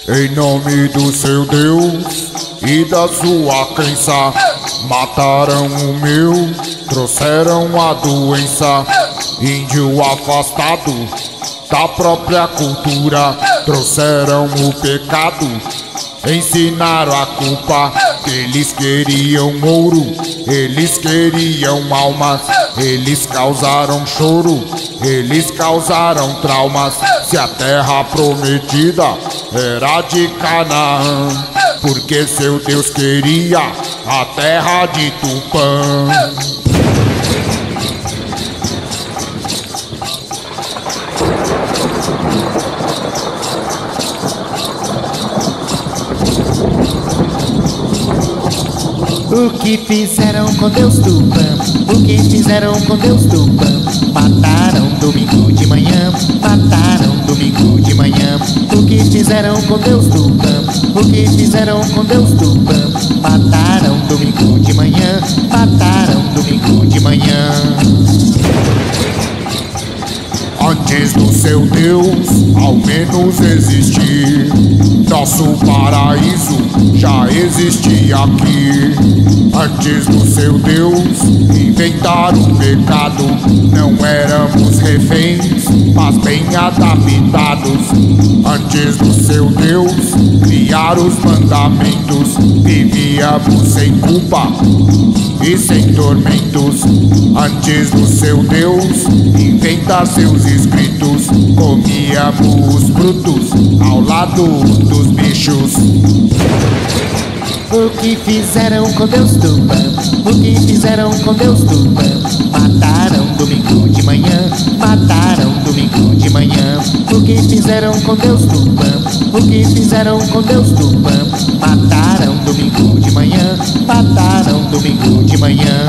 Em nome do seu Deus e da sua crença, mataram o meu, trouxeram a doença. Índio afastado da própria cultura, trouxeram o pecado, ensinaram a culpa. Eles queriam ouro, eles queriam almas, eles causaram choro, eles causaram traumas. Se a terra prometida era de Canaã, porque seu Deus queria a terra de Tupã. O que fizeram com Deus Tupã? O que fizeram com Deus Tupã? Mataram domingo de manhã, mataram domingo de manhã. O que fizeram com Deus Tupã? O que fizeram com Deus Tupã? Mataram domingo de manhã, mataram domingo de manhã. Antes do seu Deus, ao menos existir, nosso paraíso já existia aqui. Antes do seu Deus, inventaram o pecado. Não éramos reféns, mas bem adaptados. Antes do seu Deus, criar os mandamentos. Vivíamos sem culpa e sem tormentos. Antes do seu Deus inventar seus escritos, comíamos brutos ao lado dos bichos. O que fizeram com Deus Tupã? O que fizeram com Deus Tupã? Mataram domingo de manhã, mataram domingo de manhã. O que fizeram com Deus Tupã? O que fizeram com Deus Tupã? Mataram domingo de manhã, mataram domingo de manhã.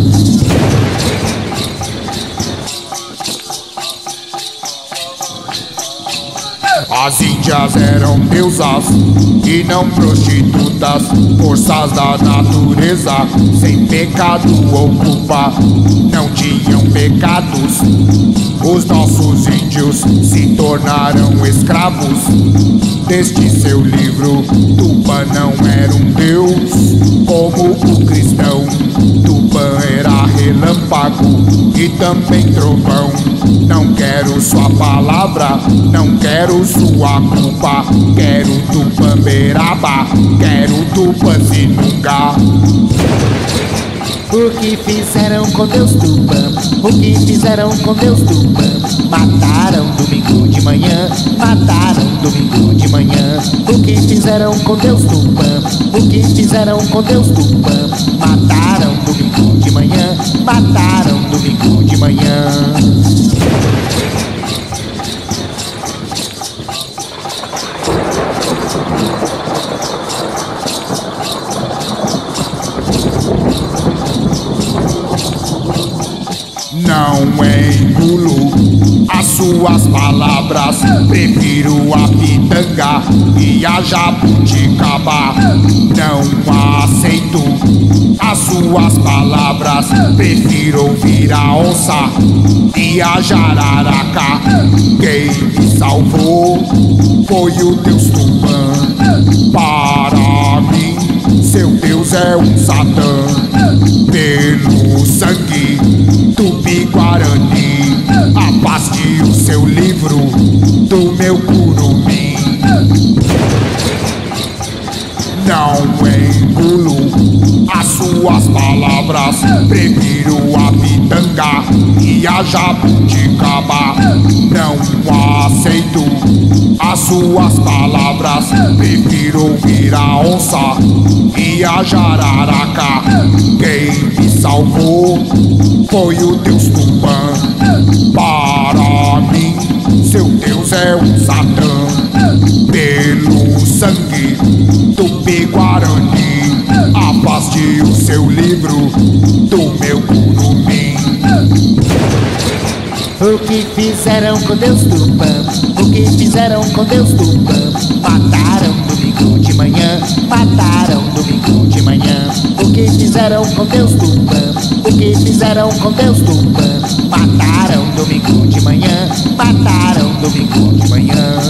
As índias eram deusas e não prostitutas, forças da natureza, sem pecado ou culpa. Não tinham pecados. Os nossos índios se tornaram escravos. Deste seu livro, Tupã não era um deus como o cristão. Tupã era relâmpago e também trovão. Não quero sua palavra, não quero sua culpa. Quero Tupãberaba, quero Tupanzinunga. O que fizeram com Deus Tupã? O que fizeram com Deus Tupã? Mataram domingo de manhã, mataram domingo de manhã. O que fizeram com Deus Tupã? O que fizeram com Deus Tupã? Mataram domingo de manhã, mataram domingo de manhã. Não engulo as suas palavras, prefiro a pitanga e a jabuticaba. Não aceito as suas palavras, prefiro ouvir a onça e a jararaca. Quem me salvou foi o Deus Tupã. Para mim, seu Deus é um Satã. Pelo sangue Tupi-Guarani, afaste o seu livro do meu curumim. Não engulo as suas palavras, prefiro a pitanga e a jabuticaba. Não aceito as suas palavras, prefiro ouvir a onça e a jararaca. Quem me salvou foi o Deus Tupã. Para mim, seu Deus é um Satã. Pelo sangue Tupi-Guarani, afaste o seu livro do meu curumim. O que fizeram com Deus Tupã? O que fizeram com Deus Tupã? Mataram domingo de manhã, mataram domingo de manhã. O que fizeram com Deus Tupã? O que fizeram com Deus Tupã? Mataram domingo de manhã, mataram domingo de manhã.